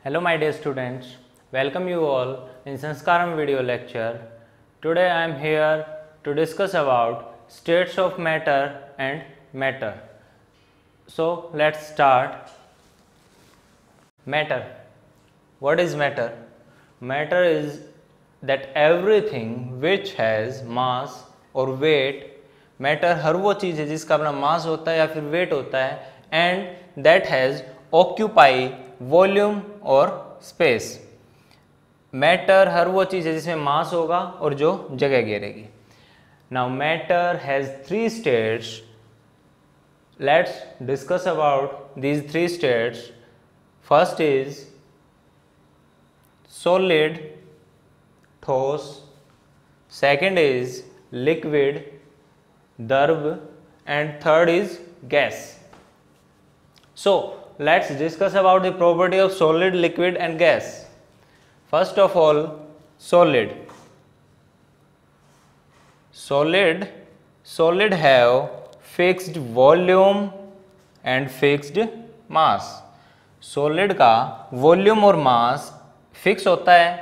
Hello my dear students, welcome you all in Sanskaram video lecture. Today I am here to discuss about states of matter and matter. So let's start. Matter. What is matter? Matter is that everything which has mass or weight. Matter हर वो चीज़ है जिसका अपना मास होता है या फिर wait होता है and that has occupy volume और स्पेस. मैटर हर वो चीज़ है जिसमें मास होगा और जो जगह घेरेगी. Now matter has three states. Let's discuss about these three states. First is solid, ठोस. सेकेंड इज लिक्विड, द्रव. And third is gas. So let's discuss about the property of solid, liquid and gas. First of all, solid. Solid have fixed volume and fixed mass. Solid का volume और mass fix होता है.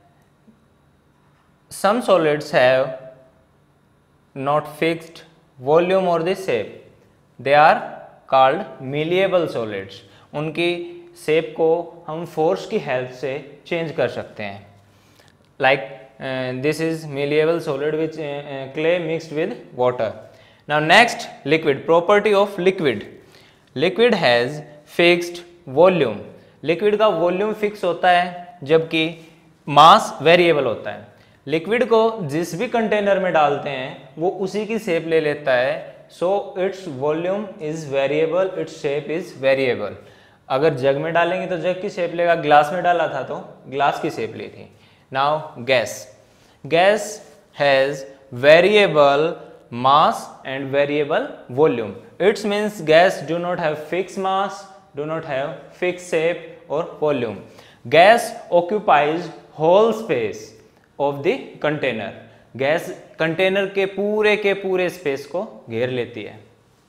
Some solids have not fixed volume or the shape. They are called malleable solids. उनकी shape को हम force की help से change कर सकते हैं. Like this is malleable solid which clay mixed with water. Now next, liquid. Property of liquid. Liquid has fixed volume. Liquid का volume fix होता है जबकि मास वेरिएबल होता है. लिक्विड को जिस भी कंटेनर में डालते हैं वो उसी की शेप ले लेता है. So its volume is variable, its shape is variable. अगर जग में डालेंगे तो जग की शेप लेगा, ग्लास में डाला था तो ग्लास की शेप ली थी. Now gas. Gas has variable mass and variable volume. It means gas do not have fixed mass, do not have fixed shape or volume. Gas occupies whole space of the container. Gas container के पूरे space को घेर लेती है.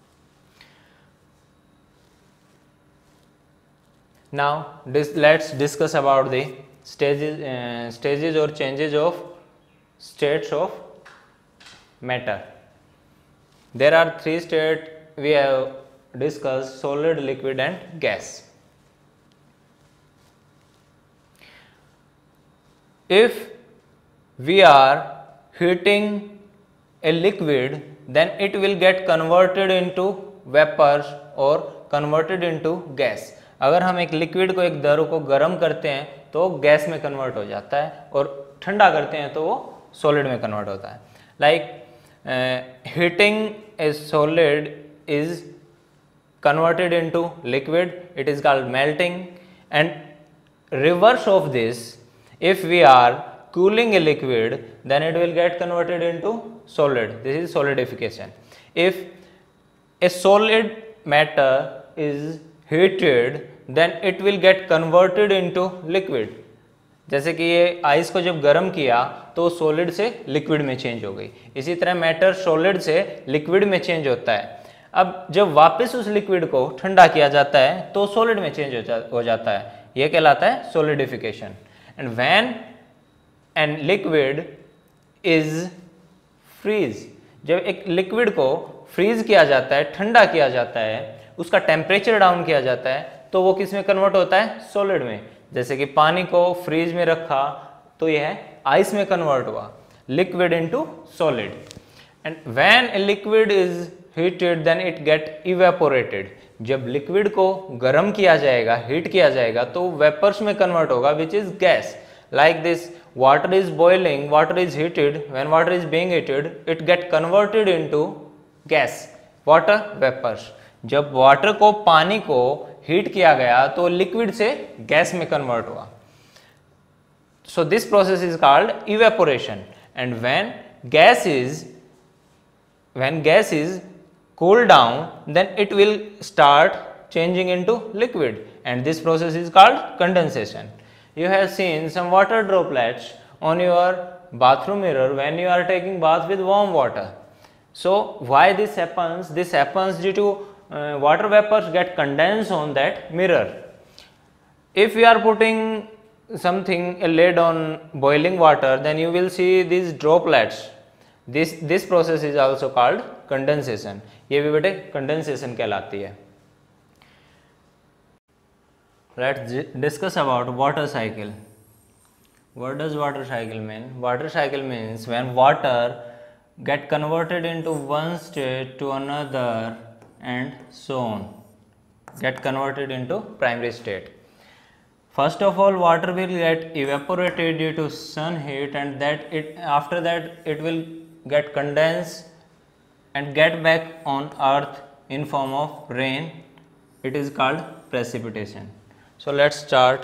Now let's discuss about the stages और changes of states of matter. There are three state we have discuss: solid, liquid and gas. If we are heating a liquid, then it will get converted into vapors or converted into gas. अगर हम एक liquid को, एक द्रव को गर्म करते हैं तो गैस में कन्वर्ट हो जाता है और ठंडा करते हैं तो वो सॉलिड में कन्वर्ट होता है. Like heating a solid is converted into liquid, it is called melting. And reverse of this, if we are cooling a liquid, then it will get converted into solid. This is solidification. If a solid matter is heated, then it will get converted into liquid. जैसे कि ये ice को जब गर्म किया तो solid से liquid में चेंज हो गई. इसी तरह मैटर सॉलिड से लिक्विड में चेंज होता है. अब जब वापस उस लिक्विड को ठंडा किया जाता है तो सॉलिड में चेंज हो जाता है. ये कहलाता है solidification. And when and liquid is freeze, जब एक लिक्विड को फ्रीज किया जाता है, ठंडा किया जाता है, उसका टेम्परेचर डाउन किया जाता है तो वो किस में कन्वर्ट होता है? सॉलिड में. जैसे कि पानी को फ्रीज में रखा तो यह आइस में कन्वर्ट हुआ. Liquid into solid. And when a liquid is heated then it get evaporated. जब लिक्विड को गर्म किया जाएगा, हीट किया जाएगा तो वेपर्स में कन्वर्ट होगा which is gas. Like this, water is boiling, water is heated. When water is being heated, it get converted into gas, water vapors. जब वाटर को, पानी को हीट किया गया तो लिक्विड से गैस में कन्वर्ट हुआ. So this process is called evaporation. And when gas is cooled down, then it will start changing into liquid, and this process is called condensation. You have seen some water droplets on your bathroom mirror when you are taking bath with warm water. So why this happens? This happens due to water vapors get condensed on that mirror. if we are putting something, a lid on boiling water, then you will see these droplets. This process is also called condensation. ये भी बेटे condensation कहलाती है. Let's discuss about water cycle. What does water cycle mean? Water cycle means when water get converted into one state to another and so on, get converted into primary state. First of all, water will get evaporated due to sun heat, and after that it will get condensed and get back on earth in form of rain. It is called precipitation. So let's start.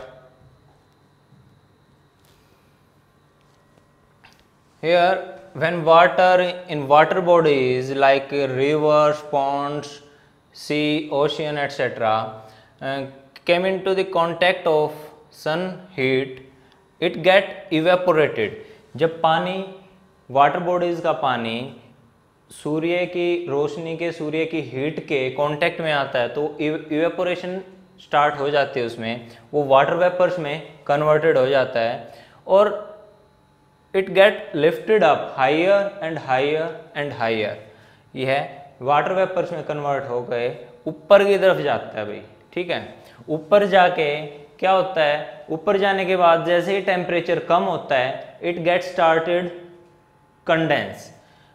Here, when water in water bodies like rivers, ponds, sea, ocean, etc. Came into the contact of sun heat, it get evaporated. जब पानी water bodies का पानी सूर्य की रोशनी के, सूर्य की heat के contact में आता है तो इवेपोरेशन स्टार्ट हो जाती है, उसमें वो वाटर वेपर्स में कन्वर्टेड हो जाता है और it get lifted up higher and higher and higher. यह वाटर वेपर्स में कन्वर्ट हो गए ऊपर की तरफ जाता है भाई. ठीक है, ऊपर जाके क्या होता है, ऊपर जाने के बाद जैसे ही टेम्परेचर कम होता है it get started condense.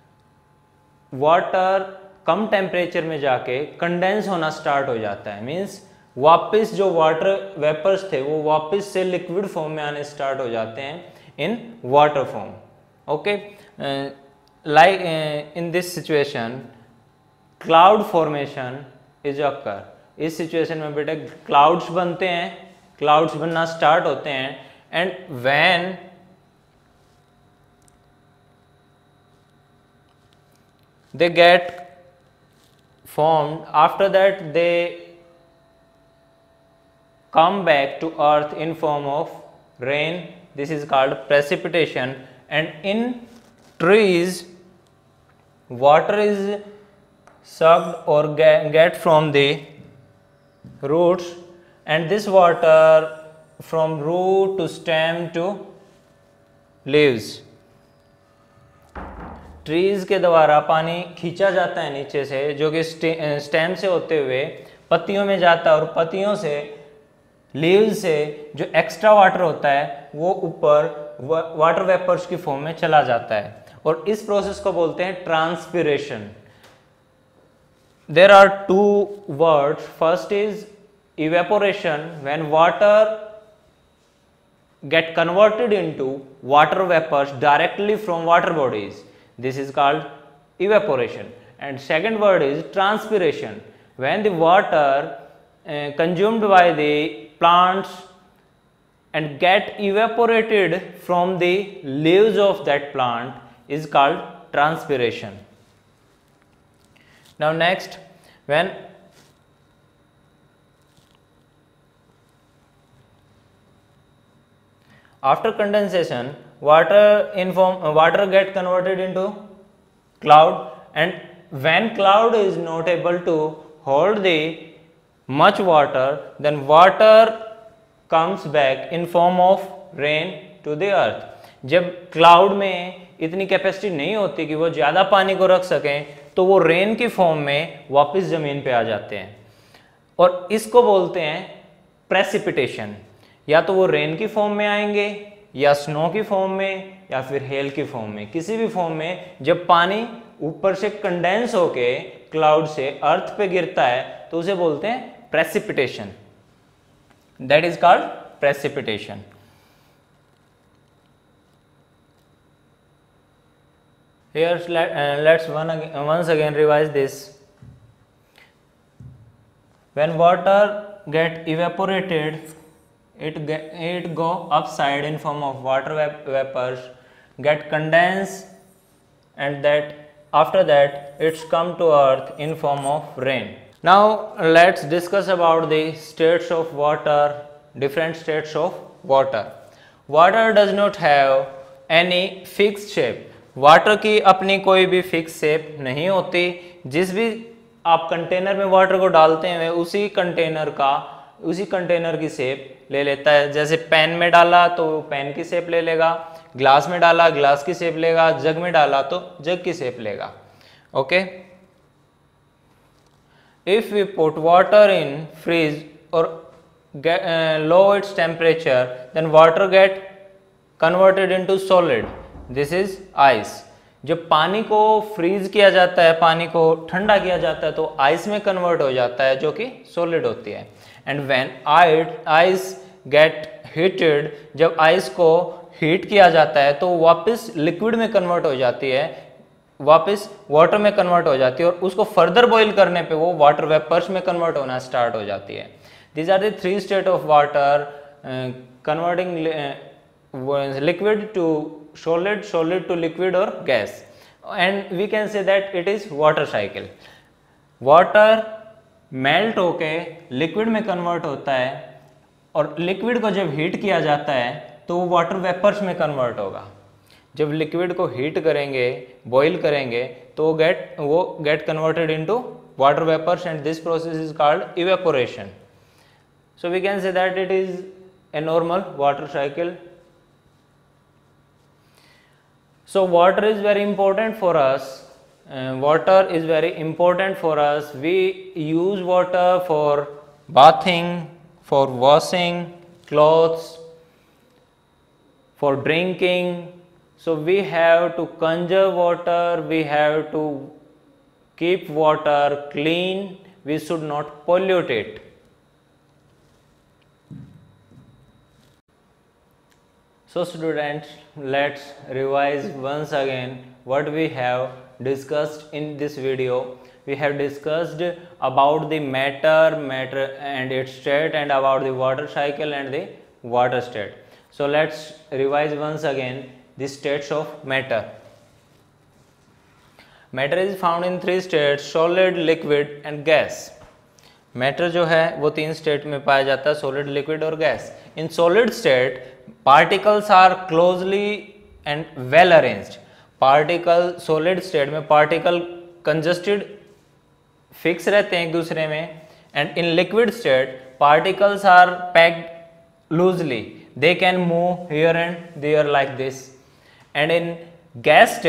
Water कम टेम्परेचर में जाके कंडेंस होना स्टार्ट हो जाता है. मीन्स वापस जो वाटर वेपर्स थे वो वापस से लिक्विड फॉर्म में आने स्टार्ट हो जाते हैं in water form. Okay, like in this situation cloud formation is occur. इस सिचुएशन में बेटा क्लाउड्स बनते हैं, क्लाउड्स बनना स्टार्ट होते हैं. And when they get formed, after that they come back to earth in form of rain. This is called precipitation. And in trees water is sucked or get from the roots, and this water from root to stem to leaves. Trees के द्वारा पानी खींचा जाता है नीचे से, जो कि स्टेम से होते हुए पत्तियों में जाता है और पत्तियों से, लीव्स से जो एक्स्ट्रा वाटर होता है वो ऊपर वाटर वेपर्स की फॉर्म में चला जाता है. और इस प्रोसेस को बोलते हैं transpiration. There are two words. First is evaporation, when water get converted into water vapors directly from water bodies. This is called evaporation. And second word is transpiration, when the water consumed by the plants and get evaporated from the leaves of that plant is called transpiration. Now next, when after condensation water get converted into cloud, and when cloud is not able to hold the much water, then water comes back in form of rain to the earth. जब cloud में इतनी capacity नहीं होती कि वो ज़्यादा पानी को रख सकें तो वो रेन की फॉर्म में वापस ज़मीन पे आ जाते हैं और इसको बोलते हैं प्रेसिपिटेशन. या तो वो रेन की फॉर्म में आएंगे या स्नो की फॉर्म में या फिर हेल की फॉर्म में, किसी भी फॉर्म में जब पानी ऊपर से कंडेंस होके क्लाउड से अर्थ पे गिरता है तो उसे बोलते हैं precipitation. That is called precipitation. Here let's once again revise this. When water get evaporated, it go upside in form of water vapors, get condensed, and that after that it's come to earth in form of rain. Now let's discuss about the states of water, different states of water. Water does not have any fixed shape. Water की अपनी कोई भी fix shape नहीं होती. जिस भी आप container में वाटर को डालते हैं उसी कंटेनर का उसी कंटेनर की शेप ले लेता है। जैसे पेन में डाला तो पेन की शेप ले लेगा, ग्लास में डाला ग्लास की शेप लेगा, जग में डाला तो जग की शेप लेगा। Okay, if we put water in freeze or lower its temperature, then water get converted into solid. This is ice. जब पानी को फ्रीज किया जाता है, पानी को ठंडा किया जाता है तो आइस में कन्वर्ट हो जाता है जो कि सॉलिड होती है। And when ice get heated, जब आइस को हीट किया जाता है तो वापस लिक्विड में कन्वर्ट हो जाती है, वापस वाटर में कन्वर्ट हो जाती है और उसको फर्दर बॉईल करने पे वो वाटर वेपर्स में कन्वर्ट होना स्टार्ट हो जाती है। These are the three state of water, converting liquid to solid, solid to liquid or gas, and we can say that it is water cycle. Water melt होके liquid में convert होता है और liquid को जब हीट किया जाता है तो वो वाटर वेपर्स में कन्वर्ट होगा। जब लिक्विड को हीट करेंगे, बॉईल करेंगे तो वो get converted into water vapours and this process is called evaporation. So we can say that it is a normal water cycle. So water is very important for us. Water is very important for us. We use water for bathing, for washing clothes, for drinking. So we have to conserve water. We have to keep water clean. We should not pollute it. So students, let's revise once again what we have discussed in this video. We have discussed about the matter and its state, and about the water cycle and the water state. So let's revise once again the states of matter. Matter is found in three states: solid, liquid and gas. Matter जो है वो तीन state में पाया जाता है, solid, liquid और gas. In solid state particles are closely and well arranged. Particle solid state में पार्टिकल कंजस्टेड फिक्स रहते हैं एक दूसरे में. And in liquid state particles are packed loosely, they can move here and there like this. And in gas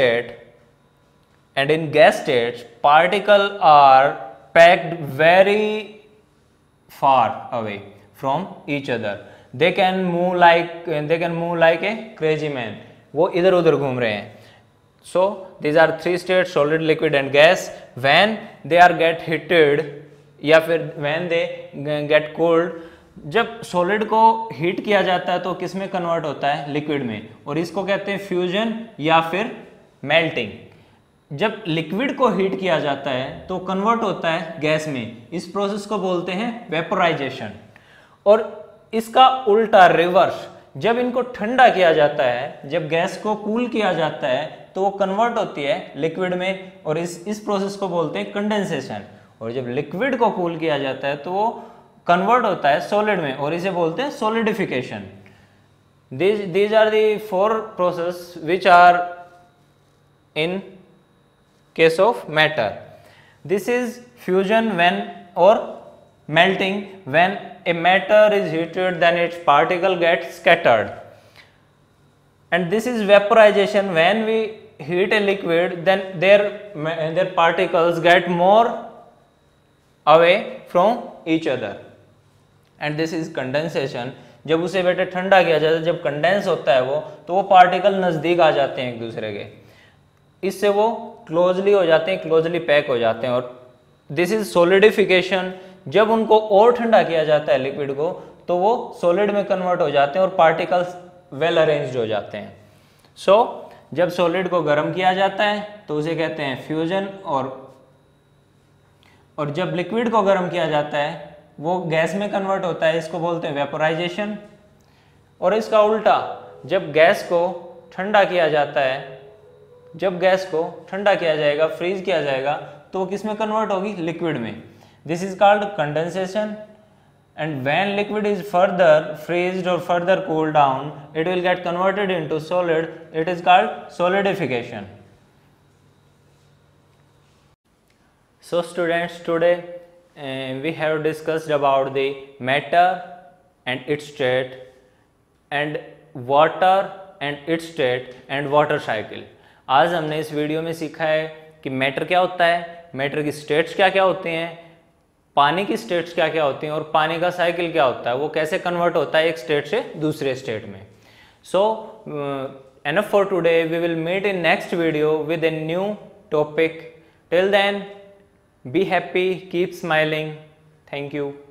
state particle are packed very far away from each other. They can move like a crazy man. वो इधर उधर घूम रहे हैं. So these are three states: solid, liquid and gas. When they are get heated या फिर when they get cooled, जब solid को हीट किया जाता है तो किस में कन्वर्ट होता है? लिक्विड में. और इसको कहते हैं फ्यूजन या फिर मेल्टिंग. जब लिक्विड को हीट किया जाता है तो कन्वर्ट होता है गैस में. इस प्रोसेस को बोलते हैं वेपोराइजेशन. और इसका उल्टा रिवर्स, जब इनको ठंडा किया जाता है, जब गैस को कूल किया जाता है तो वो कन्वर्ट होती है लिक्विड में, और इस प्रोसेस को बोलते हैं कंडेंसेशन. और जब लिक्विड को कूल किया जाता है तो वो कन्वर्ट होता है सॉलिड में, और इसे बोलते हैं solidification. these are the four processes which are in case of matter. This is fusion when, or melting when a matter is heated, then its particle gets scattered. And this is vaporization when we heat a liquid, then their particles get more away from each other. And this is condensation. जब उसे बेटे ठंडा किया जाता है, जब condense होता है वो, तो वो पार्टिकल नज़दीक आ जाते हैं एक दूसरे के, इससे वो क्लोजली हो जाते हैं, क्लोजली पैक हो जाते हैं. और दिस इज सॉलिडिफिकेशन. जब उनको और ठंडा किया जाता है लिक्विड को तो वो सॉलिड में कन्वर्ट हो जाते हैं और पार्टिकल्स वेल अरेंज्ड हो जाते हैं. सो जब सॉलिड को गर्म किया जाता है तो उसे कहते हैं फ्यूजन, और जब लिक्विड को गर्म किया जाता है वो गैस में कन्वर्ट होता है, इसको बोलते हैं वेपोराइजेशन. और इसका उल्टा, जब गैस को ठंडा किया जाता है, जब गैस को ठंडा किया जाएगा, फ्रीज किया जाएगा, तो वो किस में कन्वर्ट होगी? लिक्विड में. This is called condensation. And when liquid is further freezed और further cooled down, it will get converted into solid. It is called solidification. So students, today we have discussed about the matter and its state and water and its state and water cycle. आज हमने इस video में सीखा है कि matter क्या होता है, मैटर की स्टेट्स क्या क्या होती हैं, पानी की स्टेट्स क्या क्या होती हैं और पानी का साइकिल क्या होता है, वो कैसे कन्वर्ट होता है एक स्टेट से दूसरे स्टेट में. सो enough for today. We will meet in next video with a new topic. Till then, be happy, keep smiling. Thank you.